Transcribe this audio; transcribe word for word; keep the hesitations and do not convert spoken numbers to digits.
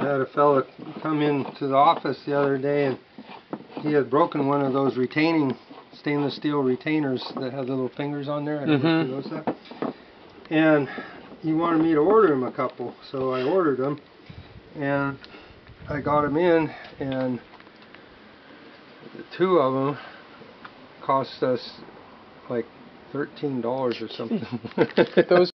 I had a fella come into the office the other day, and he had broken one of those retaining stainless steel retainers that have the little fingers on there. I don't know if you noticed that. And he wanted me to order him a couple, so I ordered them, and I got them in, and the two of them cost us like thirteen dollars or something. Those